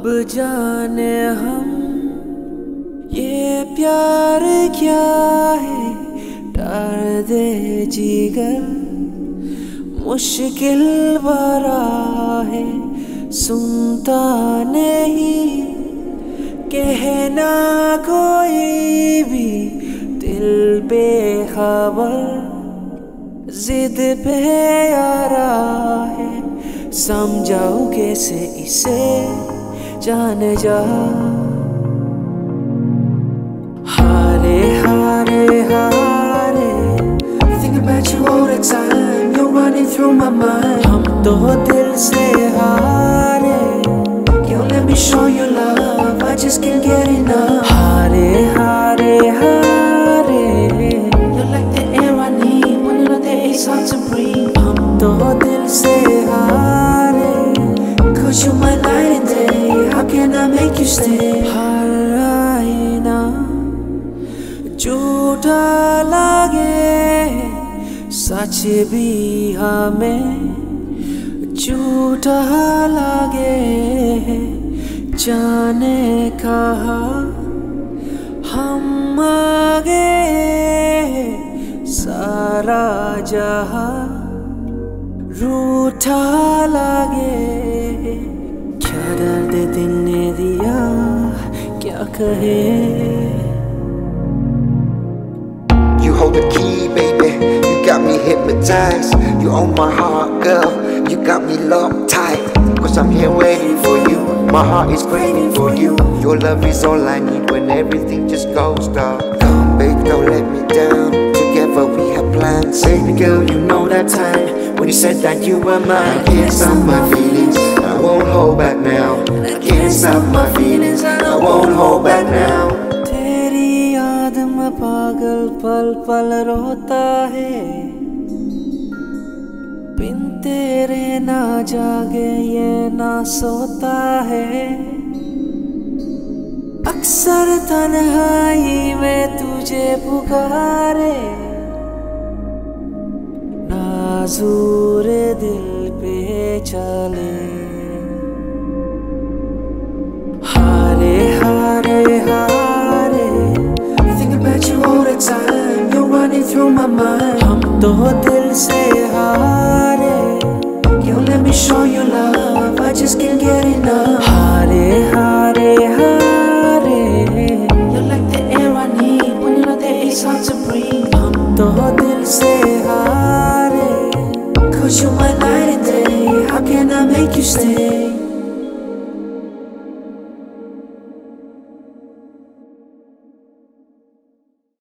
जाने हम ये प्यार क्या है, डर दे जिगर मुश्किल भरा है, सुनता नहीं कहना कोई भी, दिल बेखबर जिद पे यारा है, समझाऊं कैसे इसे जाने जा। हारे हारे हारे, thinking about you all the time, you're running through my mind. हम तो दिल से हारे, yo let me show you love, I just can't get enough. हारे हारे हारे, you're like the air I need when you're not there, it's hard to breathe. हम तो दिल से हारे, 'cause you're my night and day, how can I make you stay? हर आईना झूठा लगे, सच भी हमें झूठा लगे, जाने कहा हम आगे, सारा जहां रूठा लगे, क्या दर्द दिल ने दिया क्या कहे। You hold the key, baby, you got me hypnotized. You own my heart, girl, you got me locked tight. 'Cause I'm here waiting for you, my heart is craving for you. Your love is all I need when everything just goes dark. Come babe, don't let me down, together we have plans. Baby girl, you know that time when you said that you were mine. I can't stop my feelings, I won't hold back now. I can't stop my feelings, I won't hold back now. तेरी याद में पागल पल पल रोता है, बिन तेरे ना जागे ये ना सोता है, अक्सर तन्हाई में तुझे पुकारे, नाज़ूर दिल पे चले। हारे हारे हारे, think about you all the time, you're running through my mind. हम तो दिल से हारे, yo let me show you love, I just can't get enough. हारे हारे हारे, you're like the air I need when you're not there, it's hard to breathe. हम तो दिल से हारे, 'cause you're my night and day, how can I make you stay?